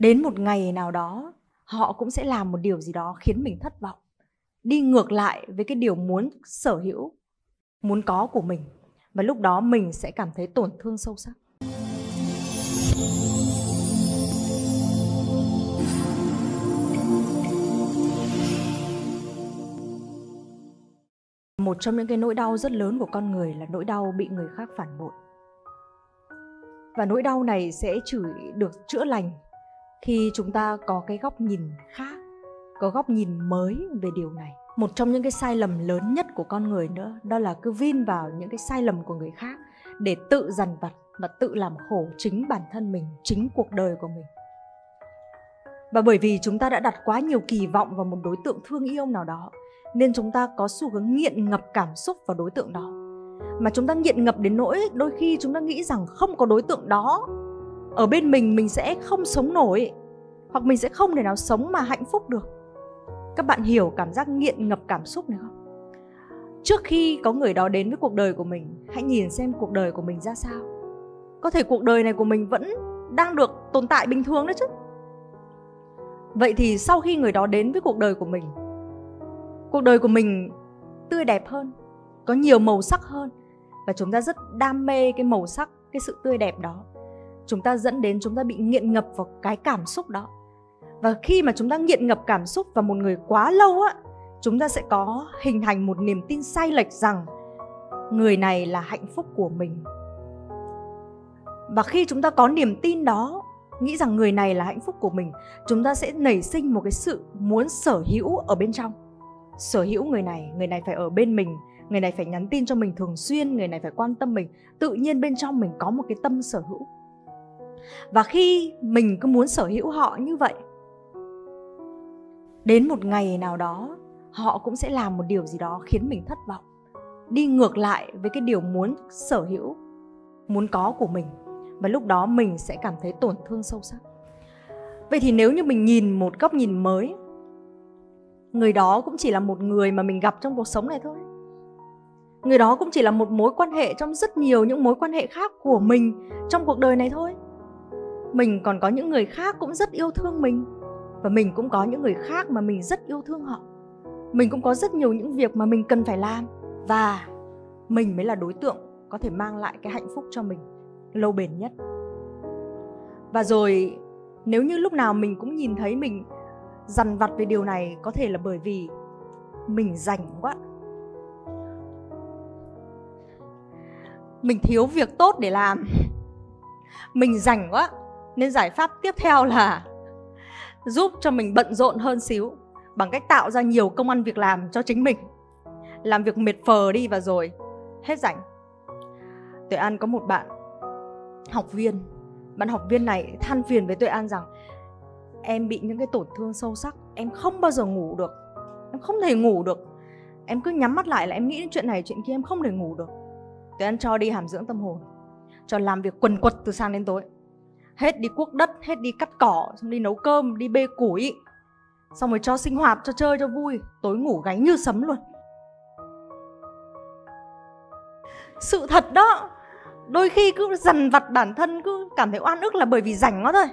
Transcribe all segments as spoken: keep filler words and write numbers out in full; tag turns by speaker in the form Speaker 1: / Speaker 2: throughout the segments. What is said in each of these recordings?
Speaker 1: Đến một ngày nào đó, họ cũng sẽ làm một điều gì đó khiến mình thất vọng, đi ngược lại với cái điều muốn sở hữu, muốn có của mình. Và lúc đó mình sẽ cảm thấy tổn thương sâu sắc. Một trong những cái nỗi đau rất lớn của con người là nỗi đau bị người khác phản bội. Và nỗi đau này sẽ chỉ được chữa lành khi chúng ta có cái góc nhìn khác, có góc nhìn mới về điều này. Một trong những cái sai lầm lớn nhất của con người nữa, đó là cứ vin vào những cái sai lầm của người khác để tự dằn vặt và tự làm khổ chính bản thân mình, chính cuộc đời của mình. Và bởi vì chúng ta đã đặt quá nhiều kỳ vọng vào một đối tượng thương yêu nào đó, nên chúng ta có xu hướng nghiện ngập cảm xúc vào đối tượng đó. Mà chúng ta nghiện ngập đến nỗi đôi khi chúng ta nghĩ rằng không có đối tượng đó ở bên mình, mình sẽ không sống nổi, hoặc mình sẽ không thể nào sống mà hạnh phúc được. Các bạn hiểu cảm giác nghiện ngập cảm xúc này không? Trước khi có người đó đến với cuộc đời của mình, hãy nhìn xem cuộc đời của mình ra sao. Có thể cuộc đời này của mình vẫn đang được tồn tại bình thường đấy chứ. Vậy thì sau khi người đó đến với cuộc đời của mình, cuộc đời của mình tươi đẹp hơn, có nhiều màu sắc hơn, và chúng ta rất đam mê cái màu sắc, cái sự tươi đẹp đó. Chúng ta dẫn đến chúng ta bị nghiện ngập vào cái cảm xúc đó. Và khi mà chúng ta nghiện ngập cảm xúc vào một người quá lâu á, chúng ta sẽ có hình thành một niềm tin sai lệch rằng người này là hạnh phúc của mình. Và khi chúng ta có niềm tin đó, nghĩ rằng người này là hạnh phúc của mình, chúng ta sẽ nảy sinh một cái sự muốn sở hữu ở bên trong. Sở hữu người này, người này phải ở bên mình, người này phải nhắn tin cho mình thường xuyên, người này phải quan tâm mình. Tự nhiên bên trong mình có một cái tâm sở hữu. Và khi mình cứ muốn sở hữu họ như vậy, đến một ngày nào đó, họ cũng sẽ làm một điều gì đó khiến mình thất vọng, đi ngược lại với cái điều muốn sở hữu, muốn có của mình. Và lúc đó mình sẽ cảm thấy tổn thương sâu sắc. Vậy thì nếu như mình nhìn một góc nhìn mới, người đó cũng chỉ là một người mà mình gặp trong cuộc sống này thôi. Người đó cũng chỉ là một mối quan hệ trong rất nhiều những mối quan hệ khác của mình trong cuộc đời này thôi. Mình còn có những người khác cũng rất yêu thương mình, và mình cũng có những người khác mà mình rất yêu thương họ. Mình cũng có rất nhiều những việc mà mình cần phải làm, và mình mới là đối tượng có thể mang lại cái hạnh phúc cho mình lâu bền nhất. Và rồi nếu như lúc nào mình cũng nhìn thấy mình dằn vặt về điều này, có thể là bởi vì mình rảnh quá, mình thiếu việc tốt để làm, mình rảnh quá, nên giải pháp tiếp theo là giúp cho mình bận rộn hơn xíu bằng cách tạo ra nhiều công ăn việc làm cho chính mình. Làm việc mệt phờ đi và rồi hết rảnh. Tuệ An có một bạn học viên. Bạn học viên này than phiền với Tuệ An rằng em bị những cái tổn thương sâu sắc, em không bao giờ ngủ được, em không thể ngủ được. Em cứ nhắm mắt lại là em nghĩ đến chuyện này chuyện kia, em không thể ngủ được. Tuệ An cho đi hàm dưỡng tâm hồn, cho làm việc quần quật từ sáng đến tối. Hết đi cuốc đất, hết đi cắt cỏ, xong đi nấu cơm, đi bê củi, xong rồi cho sinh hoạt, cho chơi, cho vui. Tối ngủ gáy như sấm luôn. Sự thật đó, đôi khi cứ dằn vặt bản thân, cứ cảm thấy oan ức là bởi vì rảnh quá thôi.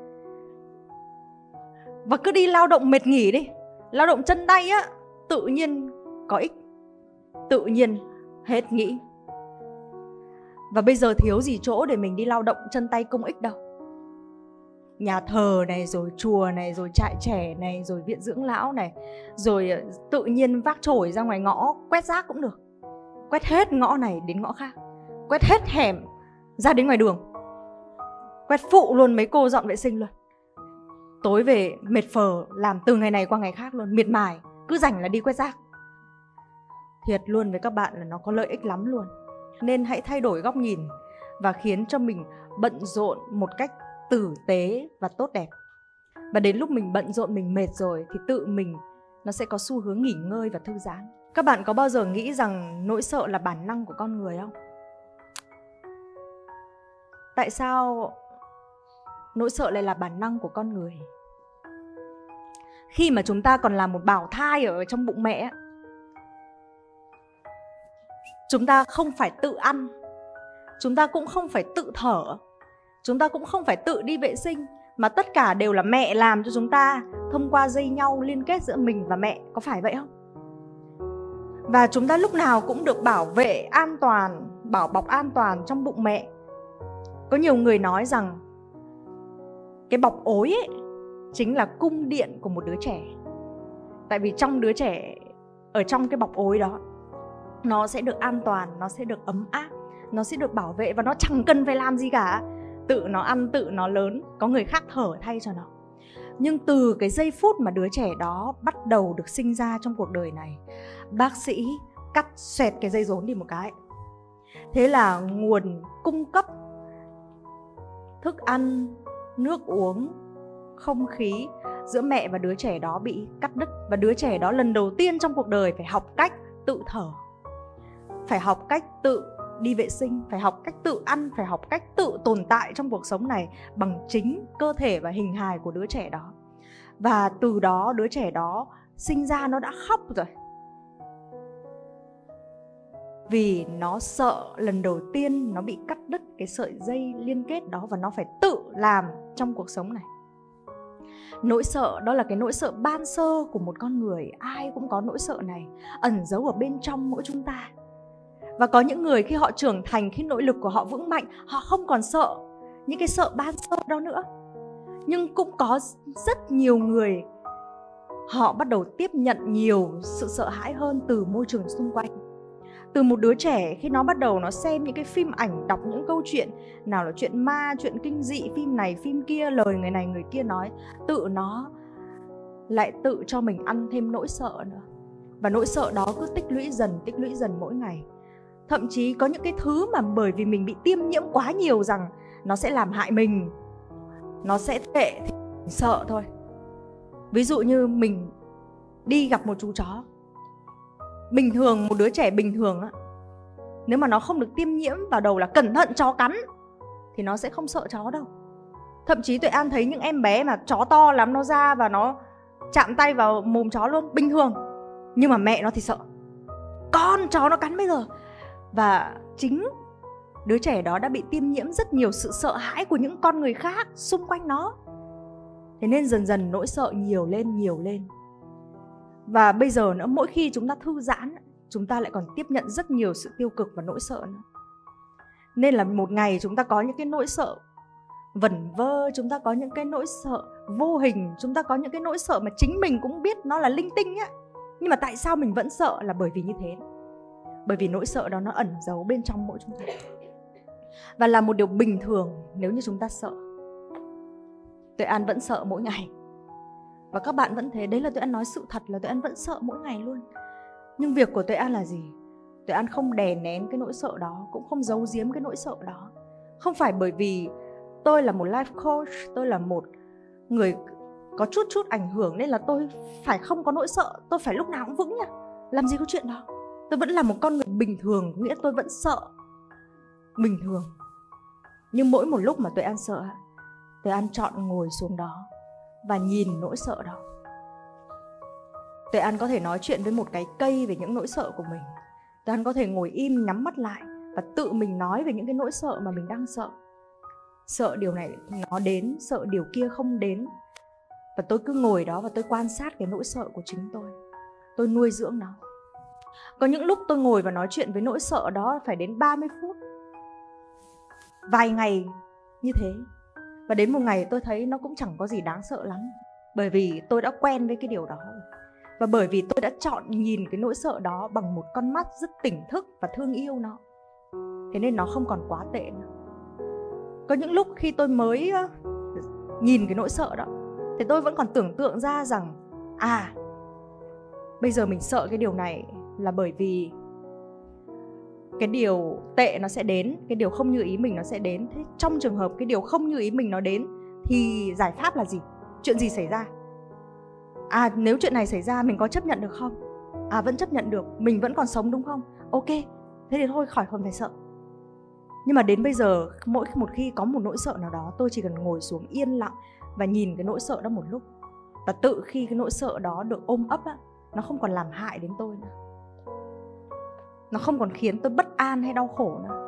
Speaker 1: Và cứ đi lao động mệt nghỉ đi, lao động chân tay á, tự nhiên có ích, tự nhiên hết nghĩ. Và bây giờ thiếu gì chỗ để mình đi lao động chân tay công ích đâu. Nhà thờ này, rồi chùa này, rồi trại trẻ này, rồi viện dưỡng lão này, rồi tự nhiên vác chổi ra ngoài ngõ quét rác cũng được. Quét hết ngõ này đến ngõ khác, quét hết hẻm ra đến ngoài đường, quét phụ luôn mấy cô dọn vệ sinh luôn. Tối về mệt phờ, làm từ ngày này qua ngày khác luôn, miệt mài, cứ rảnh là đi quét rác. Thiệt luôn với các bạn là nó có lợi ích lắm luôn. Nên hãy thay đổi góc nhìn và khiến cho mình bận rộn một cách tử tế và tốt đẹp. Và đến lúc mình bận rộn, mình mệt rồi thì tự mình nó sẽ có xu hướng nghỉ ngơi và thư giãn. Các bạn có bao giờ nghĩ rằng nỗi sợ là bản năng của con người không? Tại sao nỗi sợ lại là bản năng của con người? Khi mà chúng ta còn là một bào thai ở trong bụng mẹ, chúng ta không phải tự ăn, chúng ta cũng không phải tự thở, chúng ta cũng không phải tự đi vệ sinh, mà tất cả đều là mẹ làm cho chúng ta thông qua dây nhau liên kết giữa mình và mẹ, có phải vậy không? Và chúng ta lúc nào cũng được bảo vệ an toàn, bảo bọc an toàn trong bụng mẹ. Có nhiều người nói rằng cái bọc ối ấy chính là cung điện của một đứa trẻ. Tại vì trong đứa trẻ, ở trong cái bọc ối đó, nó sẽ được an toàn, nó sẽ được ấm áp, nó sẽ được bảo vệ và nó chẳng cần phải làm gì cả. Tự nó ăn, tự nó lớn, có người khác thở thay cho nó. Nhưng từ cái giây phút mà đứa trẻ đó bắt đầu được sinh ra trong cuộc đời này, bác sĩ cắt xoẹt cái dây rốn đi một cái. Thế là nguồn cung cấp thức ăn, nước uống, không khí giữa mẹ và đứa trẻ đó bị cắt đứt. Và đứa trẻ đó lần đầu tiên trong cuộc đời phải học cách tự thở, phải học cách tự đi vệ sinh, phải học cách tự ăn, phải học cách tự tồn tại trong cuộc sống này bằng chính cơ thể và hình hài của đứa trẻ đó. Và từ đó đứa trẻ đó sinh ra nó đã khóc rồi, vì nó sợ lần đầu tiên nó bị cắt đứt cái sợi dây liên kết đó, và nó phải tự làm trong cuộc sống này. Nỗi sợ đó là cái nỗi sợ ban sơ của một con người. Ai cũng có nỗi sợ này ẩn giấu ở bên trong mỗi chúng ta. Và có những người khi họ trưởng thành, khi nội lực của họ vững mạnh, họ không còn sợ những cái sợ ban sơ đó nữa. Nhưng cũng có rất nhiều người họ bắt đầu tiếp nhận nhiều sự sợ hãi hơn từ môi trường xung quanh. Từ một đứa trẻ khi nó bắt đầu nó xem những cái phim ảnh, đọc những câu chuyện, nào là chuyện ma, chuyện kinh dị, phim này, phim kia, lời người này, người kia nói, tự nó lại tự cho mình ăn thêm nỗi sợ nữa. Và nỗi sợ đó cứ tích lũy dần, tích lũy dần mỗi ngày. Thậm chí có những cái thứ mà bởi vì mình bị tiêm nhiễm quá nhiều rằng nó sẽ làm hại mình, nó sẽ tệ thì mình sợ thôi. Ví dụ như mình đi gặp một chú chó. Bình thường, một đứa trẻ bình thường á, nếu mà nó không được tiêm nhiễm vào đầu là cẩn thận chó cắn thì nó sẽ không sợ chó đâu. Thậm chí Tuệ An thấy những em bé mà chó to lắm, nó ra và nó chạm tay vào mồm chó luôn, bình thường. Nhưng mà mẹ nó thì sợ, con chó nó cắn bây giờ. Và chính đứa trẻ đó đã bị tiêm nhiễm rất nhiều sự sợ hãi của những con người khác xung quanh nó. Thế nên dần dần nỗi sợ nhiều lên, nhiều lên. Và bây giờ nữa, mỗi khi chúng ta thư giãn, chúng ta lại còn tiếp nhận rất nhiều sự tiêu cực và nỗi sợ nữa. Nên là một ngày chúng ta có những cái nỗi sợ vẩn vơ, chúng ta có những cái nỗi sợ vô hình, chúng ta có những cái nỗi sợ mà chính mình cũng biết nó là linh tinh á. Nhưng mà tại sao mình vẫn sợ là bởi vì như thế. Bởi vì nỗi sợ đó nó ẩn giấu bên trong mỗi chúng ta. Và là một điều bình thường nếu như chúng ta sợ. Tuệ An vẫn sợ mỗi ngày. Và các bạn vẫn thế, đấy là Tuệ An nói sự thật, là Tuệ An vẫn sợ mỗi ngày luôn. Nhưng việc của Tuệ An là gì? Tuệ An không đè nén cái nỗi sợ đó, cũng không giấu giếm cái nỗi sợ đó. Không phải bởi vì tôi là một life coach, tôi là một người có chút chút ảnh hưởng nên là tôi phải không có nỗi sợ, tôi phải lúc nào cũng vững nha. Làm gì có chuyện đó. Tôi vẫn là một con người bình thường, nghĩa tôi vẫn sợ bình thường. Nhưng mỗi một lúc mà Tuệ An sợ, Tuệ An chọn ngồi xuống đó và nhìn nỗi sợ đó. Tuệ An có thể nói chuyện với một cái cây về những nỗi sợ của mình. Tuệ An có thể ngồi im, nhắm mắt lại và tự mình nói về những cái nỗi sợ mà mình đang sợ. Sợ điều này nó đến, sợ điều kia không đến. Và tôi cứ ngồi đó và tôi quan sát cái nỗi sợ của chính tôi. Tôi nuôi dưỡng nó. Có những lúc tôi ngồi và nói chuyện với nỗi sợ đó phải đến ba mươi phút, vài ngày như thế. Và đến một ngày tôi thấy nó cũng chẳng có gì đáng sợ lắm. Bởi vì tôi đã quen với cái điều đó. Và bởi vì tôi đã chọn nhìn cái nỗi sợ đó bằng một con mắt rất tỉnh thức và thương yêu nó. Thế nên nó không còn quá tệ nữa. Có những lúc khi tôi mới nhìn cái nỗi sợ đó thì tôi vẫn còn tưởng tượng ra rằng à, bây giờ mình sợ cái điều này là bởi vì cái điều tệ nó sẽ đến, cái điều không như ý mình nó sẽ đến. Thế trong trường hợp cái điều không như ý mình nó đến thì giải pháp là gì? Chuyện gì xảy ra? À, nếu chuyện này xảy ra mình có chấp nhận được không? À, vẫn chấp nhận được, mình vẫn còn sống đúng không? Ok, thế thì thôi khỏi không phải sợ. Nhưng mà đến bây giờ, mỗi một khi có một nỗi sợ nào đó, tôi chỉ cần ngồi xuống yên lặng và nhìn cái nỗi sợ đó một lúc. Và tự khi cái nỗi sợ đó được ôm ấp á, nó không còn làm hại đến tôi nữa. Nó không còn khiến tôi bất an hay đau khổ nữa.